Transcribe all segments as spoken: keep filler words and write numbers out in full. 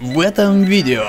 в этом видео.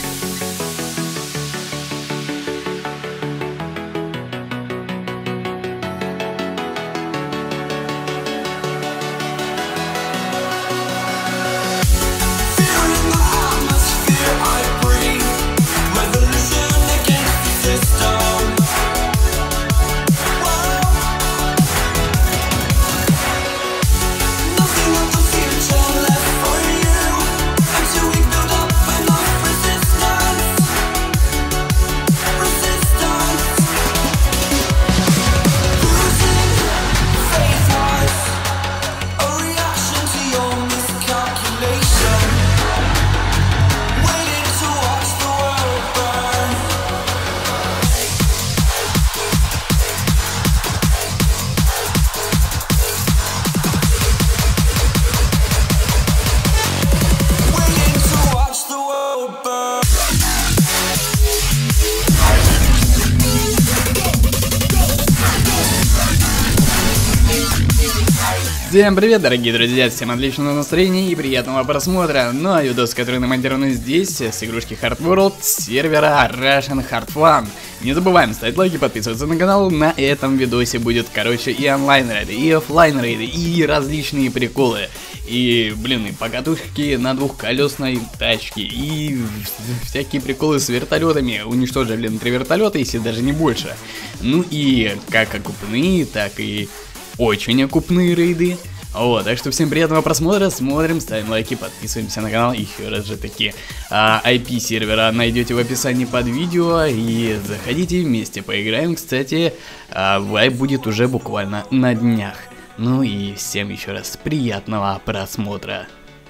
Всем привет, дорогие друзья, всем отличного настроения и приятного просмотра. Ну а видос, который намонтирован здесь, с игрушки Hard World, с сервера Russian Hard Fun. Не забываем ставить лайки, подписываться на канал. На этом видосе будет, короче, и онлайн рейды, и офлайн рейды, и различные приколы. И, блин, и покатушки на двухколесной тачке, и всякие приколы с вертолетами. Уничтожили, блин, три вертолета, если даже не больше. Ну и как окупные, так и очень окупные рейды. Вот, так что всем приятного просмотра, смотрим, ставим лайки, подписываемся на канал. Еще раз же таки, а, ай пи сервера найдете в описании под видео. И заходите, вместе поиграем. Кстати, а, вайп будет уже буквально на днях. Ну и всем еще раз приятного просмотра.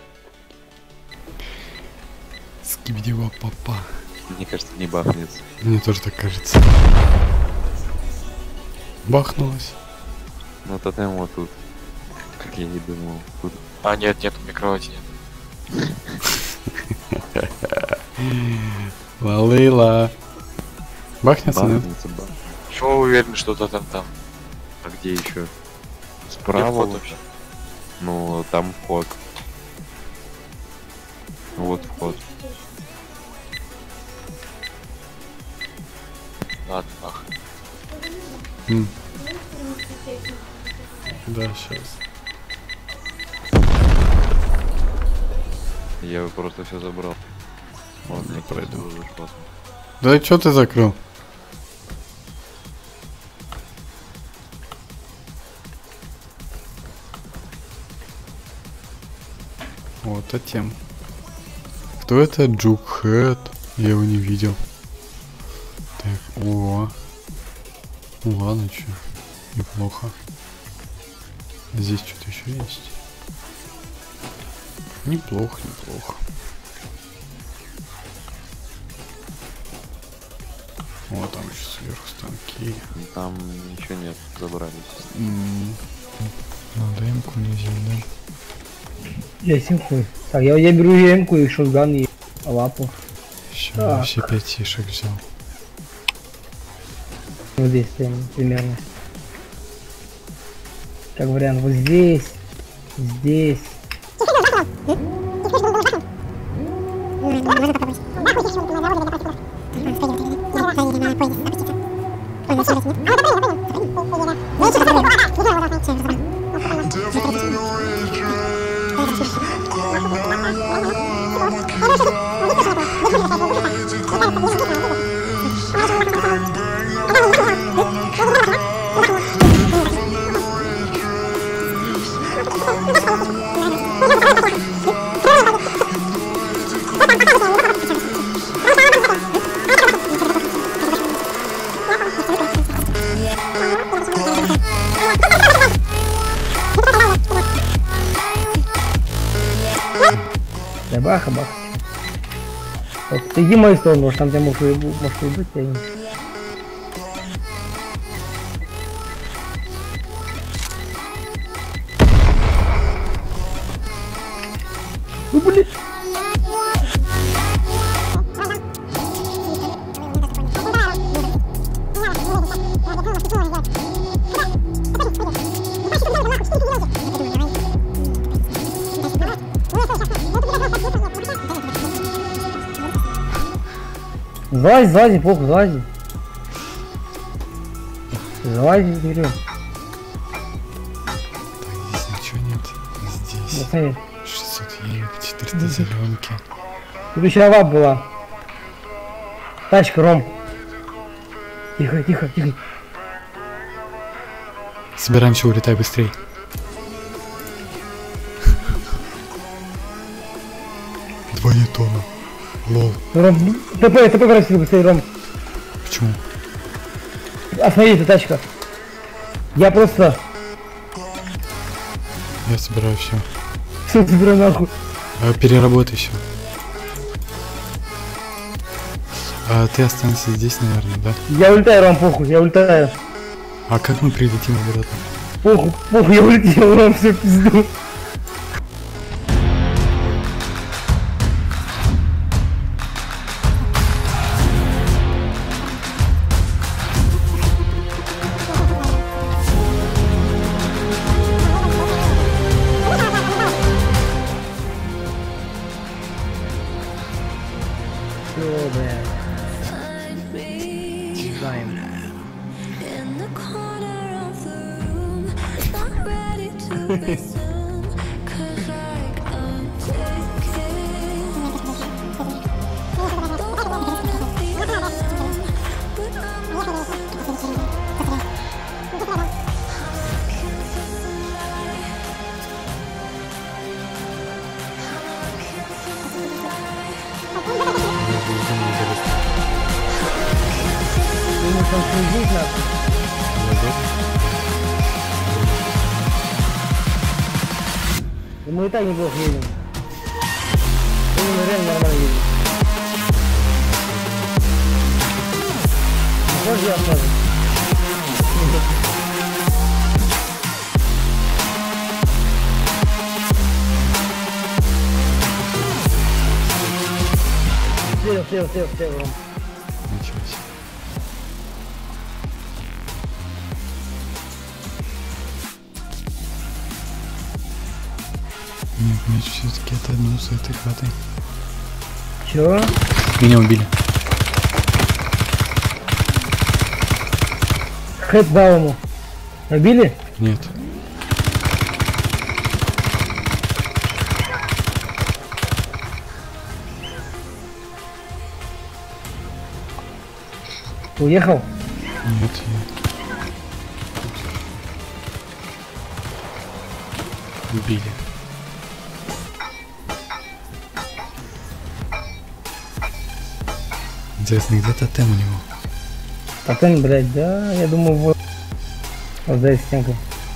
Скибидива папа. Мне кажется, не бахнется. Мне тоже так кажется. Бахнулось. Ну тотем вот тут. Как я и думал. Тут. А нет, нет, в микровати нет. Лалыла. Бахнется, нет? Бахнется, бах. Почему вы уверены, что тотем там? А где еще? Где Справа. вход вот. вообще? Ну там вход. Вот вход. Ладно, ах. М. Да, сейчас. Я просто все забрал. Ладно, я пройду. пройду. Да что ты закрыл? Вот, а тем. Кто это? Джукхэт? Я его не видел. Так, о. Ну ладно, чё. Неплохо. Здесь что-то еще есть. Неплохо, неплохо. Вот там еще сверху станки. Там ничего нет, забрались. М-м. Надо эмку нельзя, да? Я симхуй. Так, я, я беру эмку и шотган и лапу. Еще Так. все пять сишек взял. Вот здесь прям примерно. Как вариант, вот здесь, здесь. Да баха, баха. Вот, ты иди в мою сторону, может там тебя может быть, я не... Ну блин. Залази, залази, похуй, залази. Залази, говорю. Так, здесь ничего нет. Здесь Смотри. шестьсот евик, четыреста зеленки. Тут еще ава была. Тачка, Ром. Тихо, тихо, тихо. Собираемся, улетай быстрей. Два тона. Лол. Ром, ТП, ТП бросили быстрее, Ром. Почему? Останови, эта тачка. Я просто... Я собираю все. Все, забирай нахуй. А, переработай все. А ты останься здесь, наверное, да? Я улетаю, Ром, похуй, я улетаю. А как мы прилетим обратно? Похуй, похуй, я улетел, Ром, все пизду. Все, блядь. Знаем. In the corner of the room, not ready to listen, 'cause like I'm taking. Don't wanna be alone, but I'm not. Ему там служить надо. И мы и так неплохо едем. Мы реально нормально едем. Можно я сразу? Слева, слева, слева, слева, Ром. Ничего себе. Нет, значит, все-таки это одно с этой хатой. Чё? Меня убили. Хэт дал ему. Набили? Нет. Уехал? Нет, я... Убили. Интересно, где тотем у него? Потом, блядь, да, я думаю, вот. Вот за этой стенкой.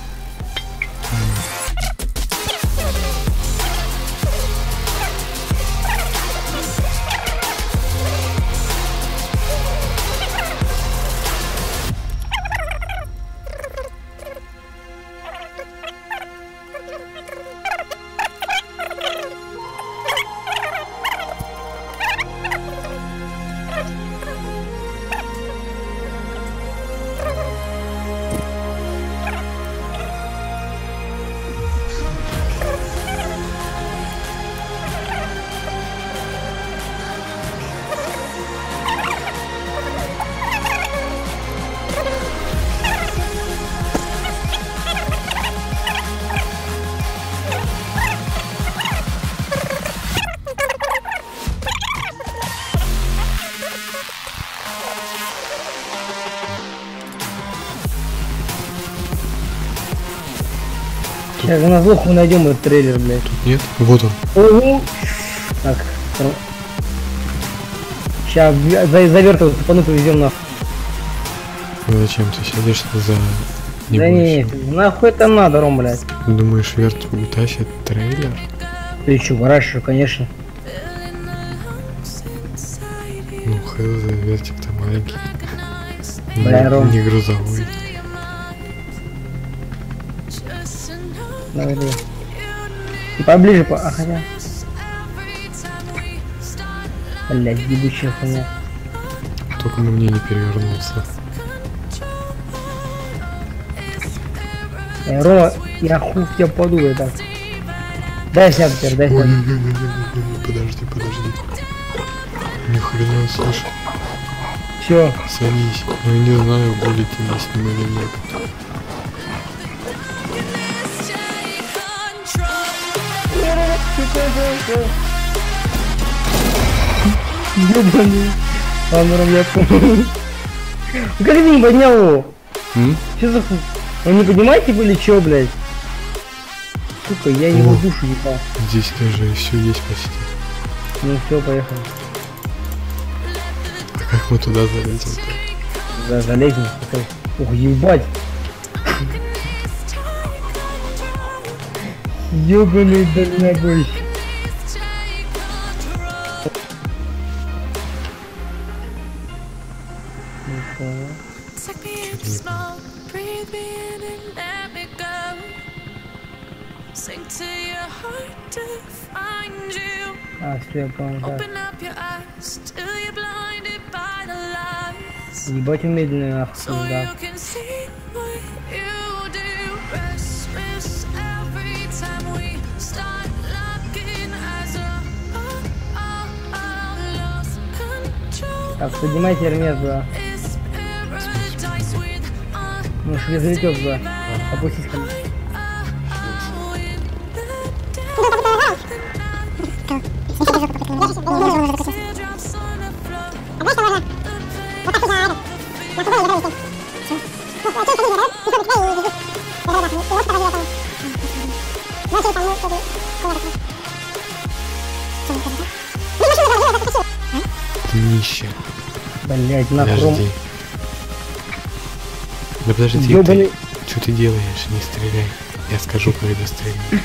Сейчас на злоху найдем этот трейлер, блядь. Нет? Вот он. Ого! Так, сейчас за завертывать, цепану повезем нахуй. Ну зачем ты сидишь за... Не да не, бойся. нахуй это надо, Ром, блядь. Думаешь, Верт утащит трейлер? Ты еще гараж, конечно. Ну, хз, Вертик-то маленький. Бля, Не- Ром. Не грузовой. Давай, давай. И поближе, по... А, хотя... Блядь, ебучая хуйня. Только на мне не перевернулся. Эй, Рома, я хуй в тебя подумаю, так. Дай сяду теперь, дай сяду. Ой-ой-ой-ой-ой, подожди, подожди. Ни хрена слышу. Чё? Садись. Ну я не знаю, будет тебе с ним или нет. Ёбаный. Ладно, я понял. Ну как ты не поднял его? М? Чё за хуй? Он не поднимает типа или чё, блядь? Сука, я его О. душу ебал. Здесь даже все есть почти. Ну все, поехали. А как мы туда залезем-то? Да, залезем. Такой. Ух, ебать. Ёбаный дальнобойщик. Take me in slow, breathe me in and let me go. Sink to your heart to find you. А, все, я понял, да. Open up your eyes till you're blinded by the lies. Ебать он медленный So нахуй, да. you can see what you do. Restless every time we start looking as a oh, oh, oh, lost control. Так, поднимайте Эрмес, да. It's paradise with us. Ну, что я залетел туда. Опустись ко мне. Teardrops on the floor. Ты нищая. Блять, нахуй. Подожди. Да подожди, Ёбаный. ты. Что ты делаешь? Не стреляй. Я скажу, когда стрельну.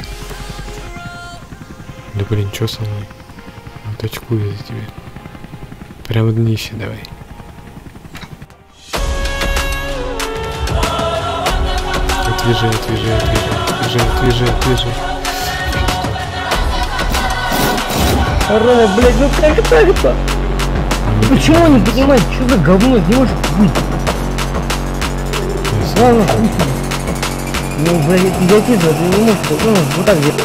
Да блин, что со мной? Вот очкую за тебя. Прямо днище давай. Отвяжи, отвяжи, отвяжи, отвяжи, отвяжи, отвяжи. Рома, блять, ну как так-то? Почему он не понимает, что за говно, не может быть? Ладно, хуй. Ну, блядь, идиотизм, это не может быть, ну, вот так делать.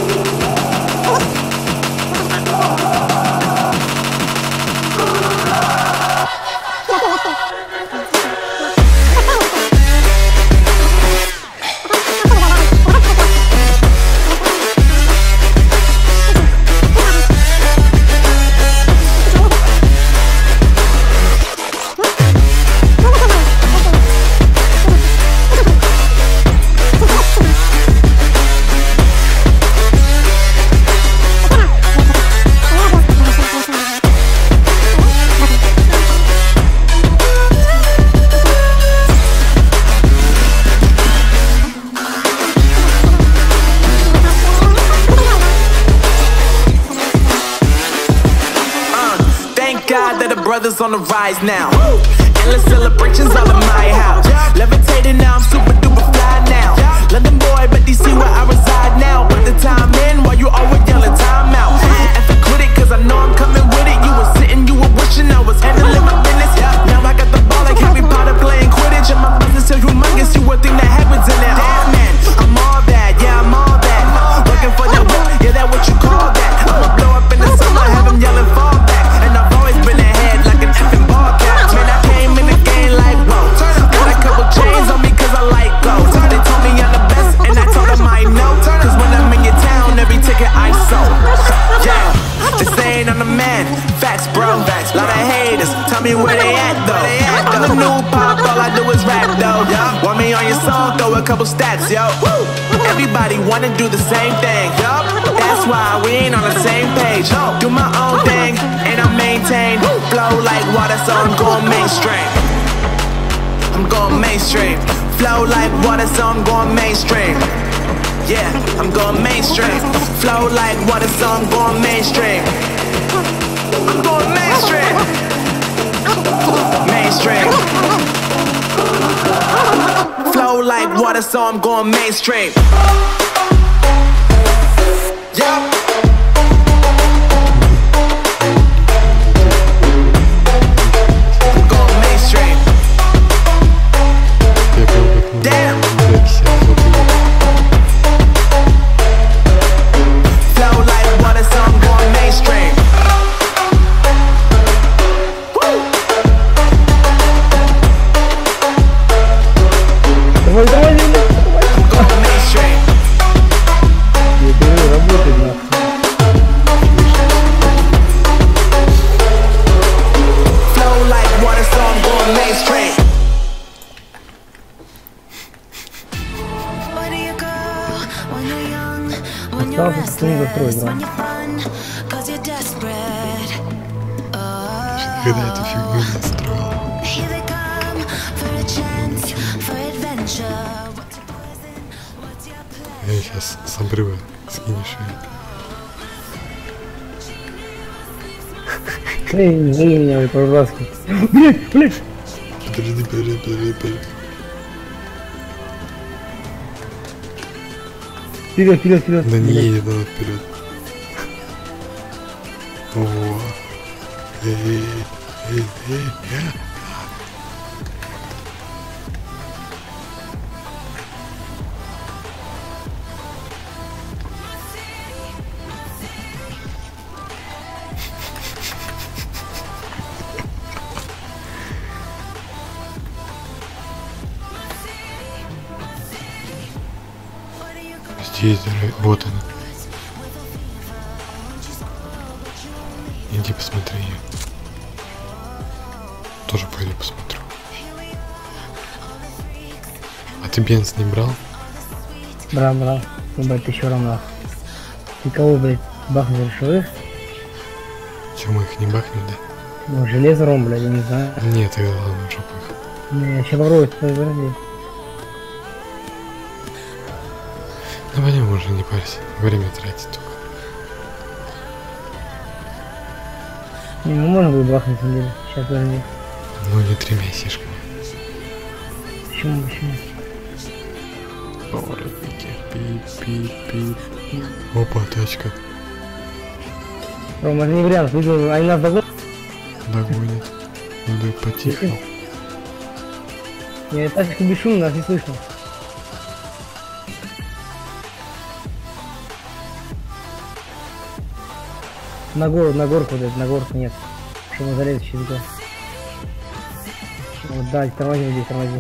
Brothers on the rise now. Endless celebrations all in my house. Levitating now, I'm super duper fly now. London boy, but D C where I reside now. Put the time in while you always yelling time out. And for quit it, cause I know I'm coming with it. You were sitting, you were wishing I was handling my business. Now I got the ball like Harry Potter playing Quidditch. And my business so humongous, you would think that happens in it. Damn man, I'm all that, yeah, I'm all that. Looking for that whip, yeah, that what you call that. I'ma blow up in the summer, have them yelling fall back. And I've always been ahead like an effing ball cap. Man, I came in the game like, whoa. Got a couple chains on me cause I like gold. They told me I'm the best and I told them I know. Cause when I'm in your town, every ticket I sold. Yeah, they saying I'm the man. Facts, bro. Lot of haters, tell me where they at though. I'm the new pop, all I do is rap though. Want me on your song, throw a couple stats, yo. Everybody wanna do the same thing, yup. That's why we ain't on the same page. Do my own thing, and I maintain. Flow like water, so I'm going mainstream. I'm going mainstream. Flow like water, so I'm going mainstream. Yeah, I'm going mainstream. Flow like water, so I'm going mainstream. I'm going mainstream. Mainstream. Flow like water, so I'm going mainstream. Yeah. I'm going mainstream. Damn. Flow like water, so I'm going mainstream. Что не достроить, Ром? Когда эту фигню настроил. Я сейчас с обрыва скинешь ее. Эй, не зови меня, ой, по-дурацки. Блять, блять. Подожди, подожди, подожди, подожди. Вперед, вперед, вперед. Да не едет она вперед. О, эй, эй, эй, эй, эй. Здесь, вот она. Иди посмотри ее. Тоже пойду посмотрю. А ты бенз не брал? Брал, брал. Ебать, ты еще равно. Ты кого, блядь, бахнешь, решил? Че, мы их не бахнем, да? Ну, железо, Ром, блядь, я не знаю. Нет, тогда ладно, жопу их. Не, я сейчас попробую, подожди. Ну пойдем уже, не парься. Время тратить только. Не, ну можно будет бахнуть, на деле. Сейчас, подожди. Ну не тремя сишками. Почему, почему? Поворотники. Пип-пип-пип. Опа, тачка. Ром, это не вариант, видел, они нас догонят. Догонит. Надо потихо. Не, тачка бесшумная, нас не слышно. На гору, на горку, вот, на горку нет. Чтобы залезть через гору. Вот, да, тормози здесь, тормози.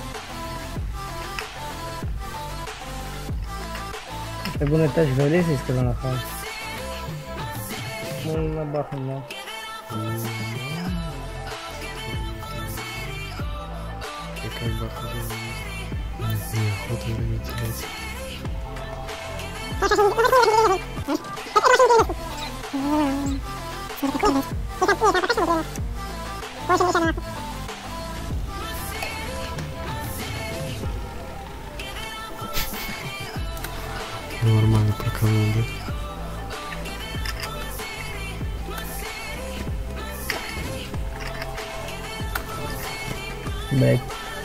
Как бы на тачку залезть, если когда нахал. Ну, на бахнем, да. Какая бахнет? Неохота время терять. Нормально проканул, да? Блять.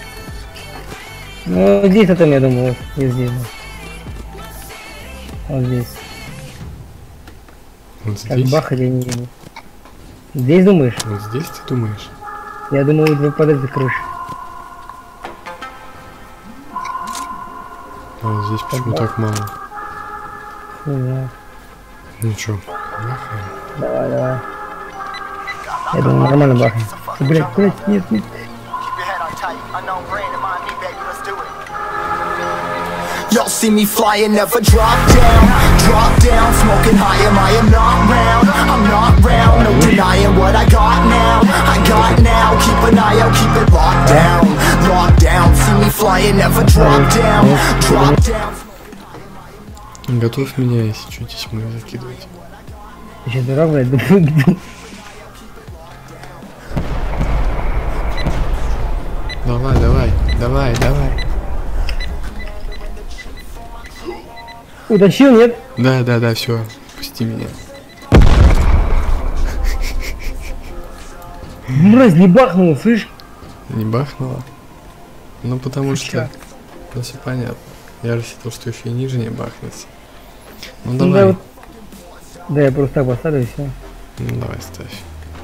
Ну, здесь это, я думаю, вот здесь. Вот здесь. Вот Как здесь? бахать я не видел. Здесь думаешь? Вот здесь ты думаешь? Я думаю, вы под этой крышей. А вот здесь почему так мало? Не знаю. Ну чё, бахаем? Давай, давай. Я думаю, нормально бахнем. Блять, блять, нет, нет. Y'all see me flying, never drop down. Drop down, smoking high, am I am not round. I'm not round, no denying what I got now. I got now, keep an eye out, keep it locked down. Locked down, see me flying, never drop down. Drop down. Готовь меня, если что, тьмы закидывать. Ты че, дурак, блядь, да. Давай, давай, давай, давай. Утащил, нет? Да, да, да, все, пусти меня. Мразь, не бахнул, слышь? Не бахнула? Ну потому Ты что... чё? Ну все понятно. Я рассчитывал, что еще и ниже не бахнется. Ну Ну, давай. да, вот... да, я просто так поставлю и все. Ну давай, ставь.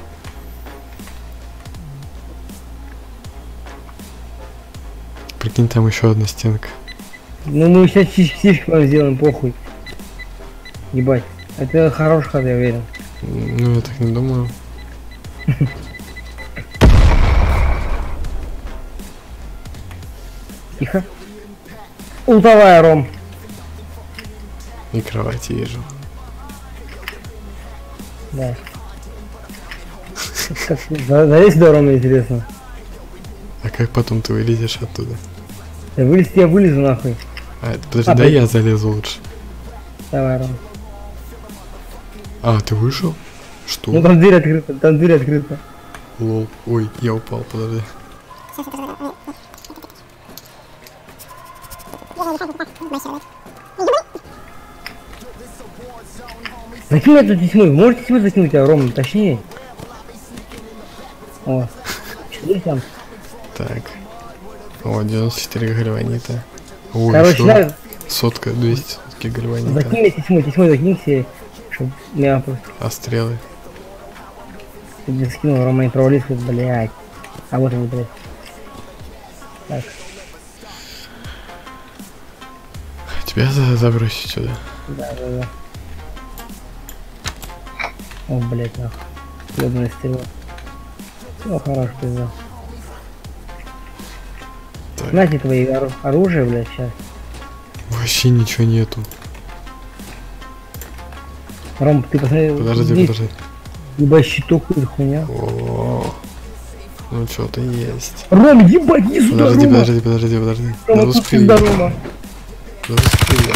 Прикинь, там еще одна стенка. Ну мы сейчас фишки вам сделаем, похуй. Ебать. Это хороший ход, я уверен. Ну я так не думаю. Тихо. Ултовая, Ром. И кровати вижу. Да. Как за- залезь до Рома, интересно. А как потом ты вылезешь оттуда? Да вылезти я вылезу нахуй. А, это, подожди, А, да ты- я залезу лучше. Давай, Ром. А, ты вышел? Что? Ну там дверь открыта, там дверь открыта. Лол. Ой, я упал, подожди. Закинь эту тесьму, можете тесьму закинуть, а Рома, точнее. О, что там? Так. О, девяносто четыре гальванита. Ой, Короче, еще надо сотка, двести сотки гальванита. закинь мне тесьму, тесьму закиньте, чтобы меня просто А стрелы? не скинул, Рома не провалился, блядь. А вот он, блядь. Так, Тебя за- забросить сюда. да, да, да. О, блядь, нахуй. Ёбаный стрела. Все, хорош, пизда. Так. Знаете твои ору- оружие, блядь, сейчас. Вообще ничего нету. Ром, ты посмотри. Подожди, здесь подожди. Ебать, щиток и хуйня. О, ну что-то есть. Ром, ебать, иди сюда, Подожди, Рома. подожди, подожди, подожди. Рома, Да тут успею. пизда, Рома. Да успею.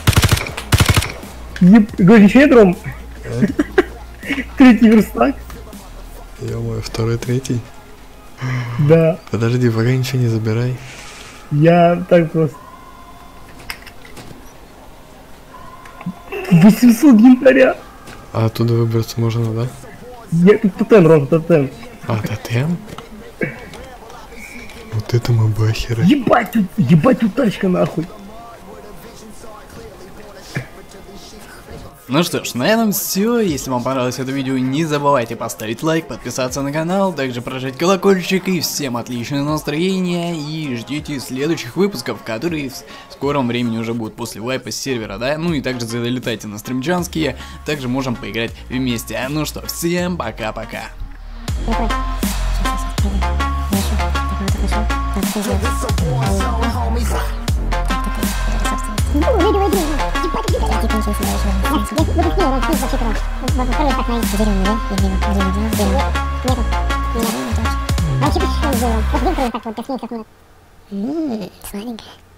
Еб... Говоришь, ничего нет, Ром? Третий верстак? Ё-моё, второй, третий. Да. Подожди, пока ничего не забирай. Я так просто. восемьсот янтаря. А оттуда выбраться можно, да? Я тут тотем, Ром, тотем. А, тотем? Вот это мы бахеры. Ебать тут, ебать тут тачка нахуй. Ну что ж, на этом все. Если вам понравилось это видео, не забывайте поставить лайк, подписаться на канал, также прожать колокольчик, и всем отличного настроения, и ждите следующих выпусков, которые в скором времени уже будут после вайпа с сервера, да, ну и также залетайте на стримчанские, также можем поиграть вместе. Ну что, всем пока-пока. Ммм, сладенькая.